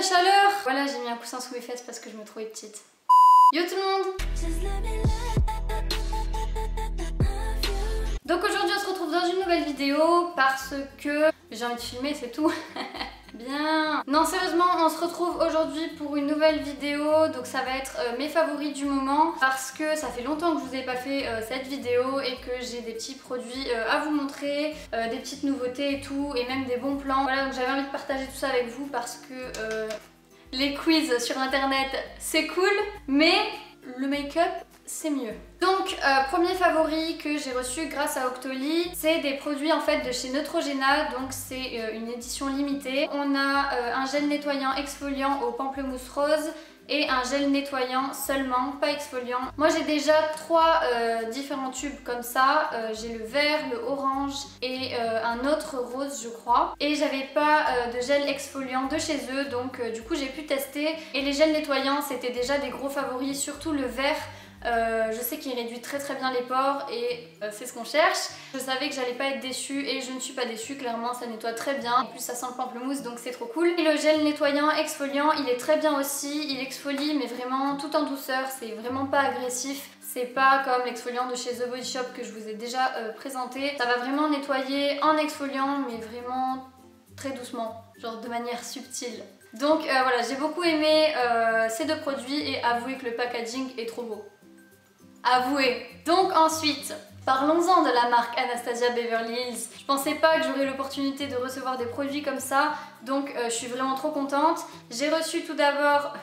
chaleur. Voilà, j'ai mis un coussin sous mes fesses parce que je me trouvais petite. Yo tout le monde. Donc aujourd'hui on se retrouve dans une nouvelle vidéo parce que j'ai envie de filmer, c'est tout. Bien. Non, sérieusement, on se retrouve aujourd'hui pour une nouvelle vidéo. Donc ça va être mes favoris du moment parce que ça fait longtemps que je vous ai pas fait cette vidéo et que j'ai des petits produits à vous montrer, des petites nouveautés et tout, et même des bons plans. Voilà, donc j'avais envie de partager tout ça avec vous parce que les quiz sur internet c'est cool, mais le make-up c'est mieux. Donc premier favori que j'ai reçu grâce à Octoly, c'est des produits en fait de chez Neutrogena, donc c'est une édition limitée. On a un gel nettoyant exfoliant au pamplemousse rose et un gel nettoyant seulement, pas exfoliant. Moi j'ai déjà trois différents tubes comme ça, j'ai le vert, le orange et un autre rose je crois. Et j'avais pas de gel exfoliant de chez eux, donc du coup j'ai pu tester. Et les gels nettoyants c'était déjà des gros favoris, surtout le vert. Je sais qu'il réduit très bien les pores et c'est ce qu'on cherche. Je savais que j'allais pas être déçue et je ne suis pas déçue, clairement ça nettoie très bien. En plus ça sent le pamplemousse donc c'est trop cool. Et le gel nettoyant exfoliant il est très bien aussi, il exfolie mais vraiment tout en douceur, c'est vraiment pas agressif. C'est pas comme l'exfoliant de chez The Body Shop que je vous ai déjà présenté. Ça va vraiment nettoyer en exfoliant mais vraiment très doucement, genre de manière subtile. Donc voilà, j'ai beaucoup aimé ces deux produits et avouez que le packaging est trop beau. Avouez. Donc ensuite, parlons-en de la marque Anastasia Beverly Hills. Je pensais pas que j'aurais l'opportunité de recevoir des produits comme ça, donc je suis vraiment trop contente. J'ai reçu tout d'abord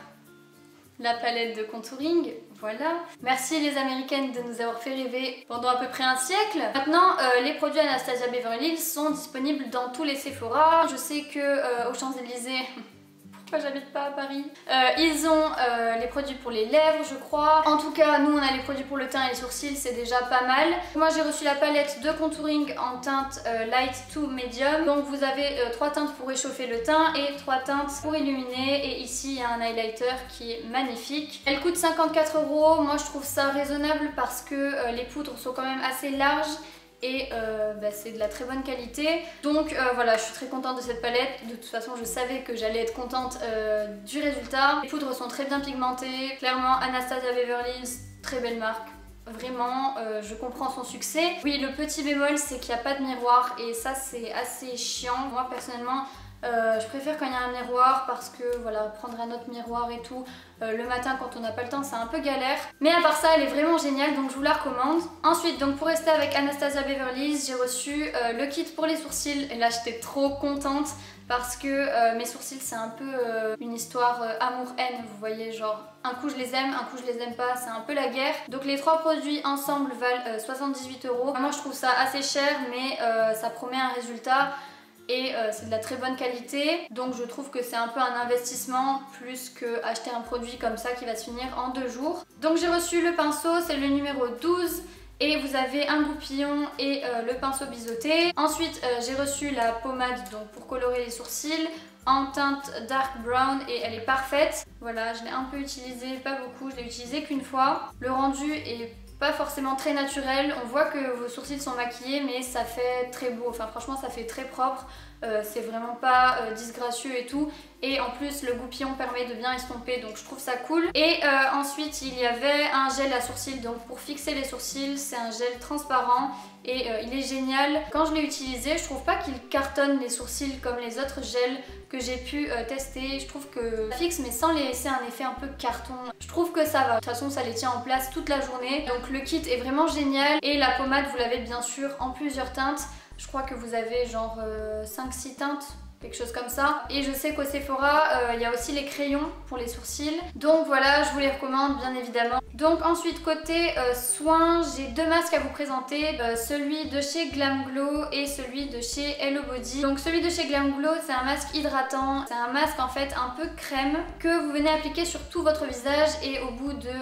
la palette de contouring, voilà. Merci les américaines de nous avoir fait rêver pendant à peu près un siècle. Maintenant, les produits Anastasia Beverly Hills sont disponibles dans tous les Sephora. Je sais que aux Champs-Élysées... J'habite pas à Paris. Ils ont les produits pour les lèvres je crois. En tout cas nous on a les produits pour le teint et les sourcils, c'est déjà pas mal. Moi j'ai reçu la palette de contouring en teinte light to medium. Donc vous avez 3 teintes pour réchauffer le teint et 3 teintes pour illuminer. Et ici il y a un highlighter qui est magnifique. Elle coûte 54 €. Moi je trouve ça raisonnable parce que les poudres sont quand même assez larges. Et c'est de la très bonne qualité. Donc voilà, je suis très contente de cette palette. De toute façon je savais que j'allais être contente du résultat. Les poudres sont très bien pigmentées. Clairement Anastasia Beverly Hills, très belle marque. Vraiment, je comprends son succès. Oui, le petit bémol c'est qu'il n'y a pas de miroir et ça c'est assez chiant. Moi personnellement je préfère quand il y a un miroir parce que voilà, prendre un autre miroir et tout le matin quand on n'a pas le temps c'est un peu galère. Mais à part ça elle est vraiment géniale donc je vous la recommande. Ensuite donc pour rester avec Anastasia Beverly Hills, j'ai reçu le kit pour les sourcils et là j'étais trop contente parce que mes sourcils c'est un peu une histoire amour-haine, vous voyez, genre un coup je les aime, un coup je les aime pas, c'est un peu la guerre. Donc les trois produits ensemble valent 78 €. Moi je trouve ça assez cher mais ça promet un résultat. Et c'est de la très bonne qualité, donc je trouve que c'est un peu un investissement plus que acheter un produit comme ça qui va se finir en 2 jours. Donc j'ai reçu le pinceau, c'est le numéro 12 et vous avez un goupillon et le pinceau biseauté. Ensuite j'ai reçu la pommade donc pour colorer les sourcils en teinte dark brown et elle est parfaite. Voilà, je l'ai un peu utilisée, pas beaucoup, je l'ai utilisée qu'une fois. Le rendu est pas forcément très naturel, on voit que vos sourcils sont maquillés mais ça fait très beau, enfin franchement ça fait très propre, c'est vraiment pas disgracieux et tout. Et en plus le goupillon permet de bien estomper donc je trouve ça cool. Et ensuite il y avait un gel à sourcils donc pour fixer les sourcils, c'est un gel transparent et il est génial. Quand je l'ai utilisé je trouve pas qu'il cartonne les sourcils comme les autres gels que j'ai pu tester. Je trouve que ça fixe mais sans laisser un effet un peu carton. Je trouve que ça va. De toute façon ça les tient en place toute la journée. Donc le kit est vraiment génial. Et la pommade vous l'avez bien sûr en plusieurs teintes. Je crois que vous avez genre 5-6 teintes, quelque chose comme ça. Et je sais qu'au Sephora il y a aussi les crayons pour les sourcils. Donc voilà, je vous les recommande bien évidemment. Donc ensuite côté soins, j'ai deux masques à vous présenter, celui de chez Glam Glow et celui de chez Hello Body. Donc celui de chez Glam Glow c'est un masque hydratant, c'est un masque en fait un peu crème que vous venez appliquer sur tout votre visage et au bout de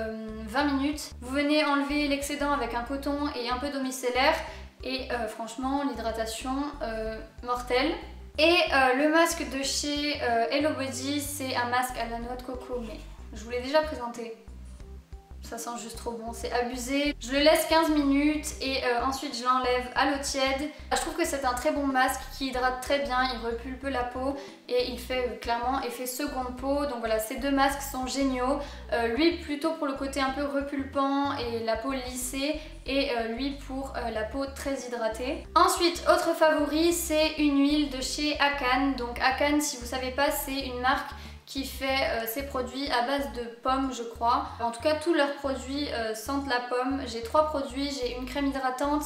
20 minutes vous venez enlever l'excédent avec un coton et un peu d'eau micellaire et franchement l'hydratation mortelle. Et le masque de chez Hello Body c'est un masque à la noix de coco mais je vous l'ai déjà présenté. Ça sent juste trop bon, c'est abusé. Je le laisse 15 minutes et ensuite je l'enlève à l'eau tiède. Je trouve que c'est un très bon masque qui hydrate très bien, il repulpe la peau et il fait clairement effet seconde peau. Donc voilà, ces deux masques sont géniaux. Lui plutôt pour le côté un peu repulpant et la peau lissée, et lui pour la peau très hydratée. Ensuite, autre favori, c'est une huile de chez Akan. Donc Akan, si vous savez pas, c'est une marque qui fait ses produits à base de pommes, je crois. En tout cas, tous leurs produits sentent la pomme. J'ai 3 produits, j'ai une crème hydratante,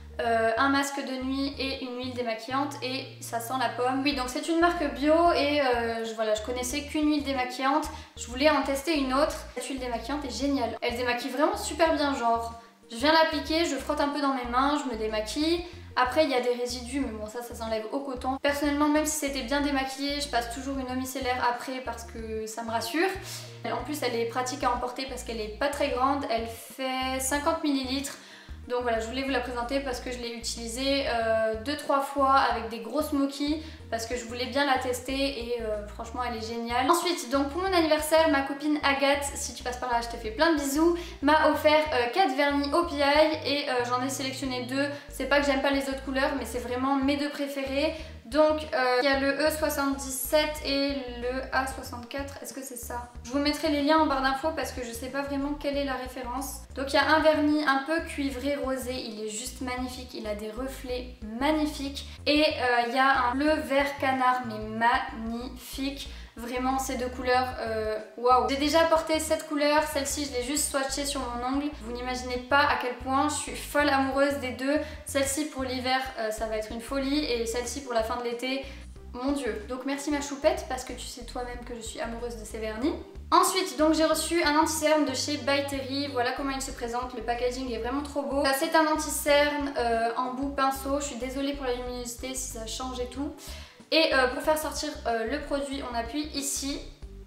un masque de nuit et une huile démaquillante, et ça sent la pomme. Oui, donc c'est une marque bio et voilà, je connaissais qu'une huile démaquillante. Je voulais en tester une autre. Cette huile démaquillante est géniale. Elle démaquille vraiment super bien, genre je viens l'appliquer, je frotte un peu dans mes mains, je me démaquille. Après il y a des résidus, mais bon ça s'enlève au coton. Personnellement, même si c'était bien démaquillé, je passe toujours une eau micellaire après parce que ça me rassure. En plus elle est pratique à emporter parce qu'elle est pas très grande, elle fait 50 ml. Donc voilà, je voulais vous la présenter parce que je l'ai utilisée 2-3 fois avec des grosses moquis parce que je voulais bien la tester et franchement elle est géniale. Ensuite, donc pour mon anniversaire, ma copine Agathe, si tu passes par là je te fais plein de bisous, m'a offert 4 vernis OPI et j'en ai sélectionné 2. C'est pas que j'aime pas les autres couleurs, mais c'est vraiment mes 2 préférés. Donc il y a le E77 et le A64, est-ce que c'est ça? Je vous mettrai les liens en barre d'infos parce que je sais pas vraiment quelle est la référence. Donc il y a un vernis un peu cuivré rosé, il est juste magnifique, il a des reflets magnifiques. Et il y a un bleu vert canard, mais magnifique. Vraiment ces 2 couleurs, waouh! J'ai déjà porté cette couleur, celle-ci je l'ai juste swatchée sur mon ongle. Vous n'imaginez pas à quel point je suis folle amoureuse des 2. Celle-ci pour l'hiver, ça va être une folie, et celle-ci pour la fin de l'été, mon dieu. Donc merci ma choupette, parce que tu sais toi-même que je suis amoureuse de ces vernis. Ensuite, donc j'ai reçu un anti-cerne de chez By Terry. Voilà comment il se présente, le packaging est vraiment trop beau. C'est un anti-cerne en bout pinceau, je suis désolée pour la luminosité si ça change et tout. Et pour faire sortir le produit, on appuie ici.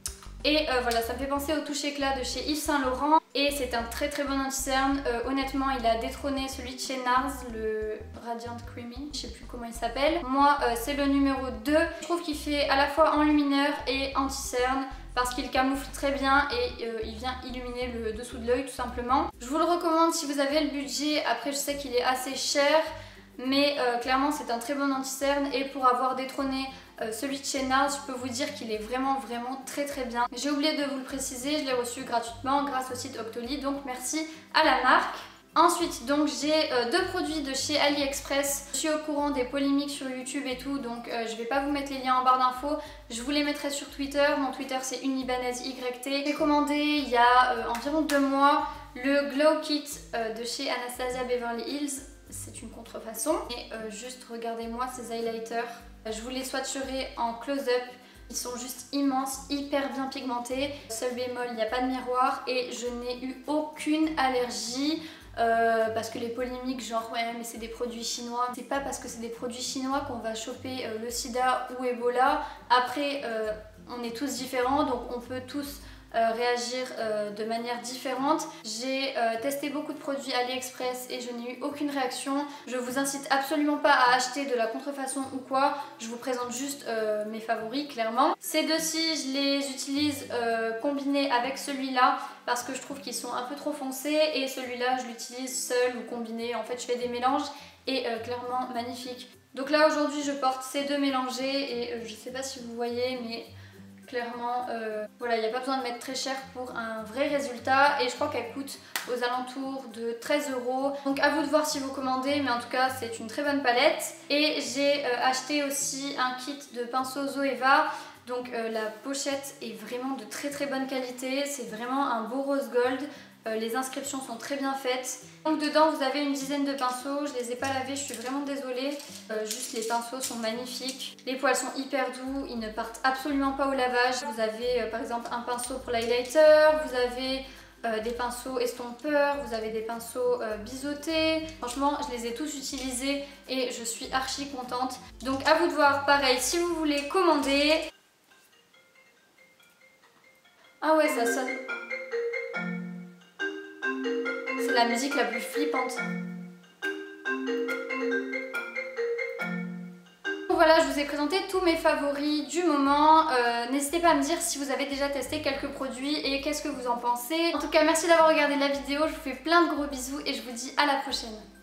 Et voilà, ça me fait penser au touche éclat de chez Yves Saint Laurent. Et c'est un très très bon anti-cerne. Honnêtement, il a détrôné celui de chez NARS, le Radiant Creamy. Je sais plus comment il s'appelle. Moi, c'est le numéro 2. Je trouve qu'il fait à la fois enlumineur et anti-cerne, parce qu'il camoufle très bien et il vient illuminer le dessous de l'œil tout simplement. Je vous le recommande si vous avez le budget. Après, je sais qu'il est assez cher, mais clairement c'est un très bon anti-cerne, et pour avoir détrôné celui de chez NARS, je peux vous dire qu'il est vraiment très très bien. J'ai oublié de vous le préciser, je l'ai reçu gratuitement grâce au site Octoly, donc merci à la marque. Ensuite, donc j'ai 2 produits de chez AliExpress. Je suis au courant des polémiques sur YouTube et tout, donc je vais pas vous mettre les liens en barre d'infos. Je vous les mettrai sur Twitter. Mon Twitter c'est UnibanaiseYT. J'ai commandé il y a environ 2 mois le Glow Kit de chez Anastasia Beverly Hills. C'est une contrefaçon. Et juste regardez-moi ces highlighters. Je vous les swatcherai en close-up. Ils sont juste immenses, hyper bien pigmentés. Seul bémol, il n'y a pas de miroir et je n'ai eu aucune allergie. Parce que les polémiques genre ouais mais c'est des produits chinois, c'est pas parce que c'est des produits chinois qu'on va choper le sida ou Ebola. Après on est tous différents, donc on peut tous réagir de manière différente. J'ai testé beaucoup de produits AliExpress et je n'ai eu aucune réaction. Je vous incite absolument pas à acheter de la contrefaçon ou quoi, je vous présente juste mes favoris clairement. Ces deux-ci je les utilise combinés avec celui-là parce que je trouve qu'ils sont un peu trop foncés, et celui-là je l'utilise seul ou combiné. En fait je fais des mélanges et clairement magnifique. Donc là aujourd'hui je porte ces 2 mélangés et je sais pas si vous voyez, mais clairement, voilà, il n'y a pas besoin de mettre très cher pour un vrai résultat, et je crois qu'elle coûte aux alentours de 13 €. Donc à vous de voir si vous commandez, mais en tout cas c'est une très bonne palette. Et j'ai acheté aussi un kit de pinceaux Zoeva. Donc la pochette est vraiment de très bonne qualité, c'est vraiment un beau rose gold. Les inscriptions sont très bien faites. Donc dedans vous avez une dizaine de pinceaux, je les ai pas lavés, je suis vraiment désolée. Juste les pinceaux sont magnifiques. Les poils sont hyper doux, ils ne partent absolument pas au lavage. Vous avez par exemple un pinceau pour l'highlighter, vous avez des pinceaux estompeurs, vous avez des pinceaux biseautés. Franchement je les ai tous utilisés et je suis archi contente. Donc à vous de voir, pareil si vous voulez commander. Ah ouais, ça sonne. C'est la musique la plus flippante. voilà, je vous ai présenté tous mes favoris du moment. N'hésitez pas à me dire si vous avez déjà testé quelques produits et qu'est-ce que vous en pensez. En tout cas, merci d'avoir regardé la vidéo, je vous fais plein de gros bisous et je vous dis à la prochaine.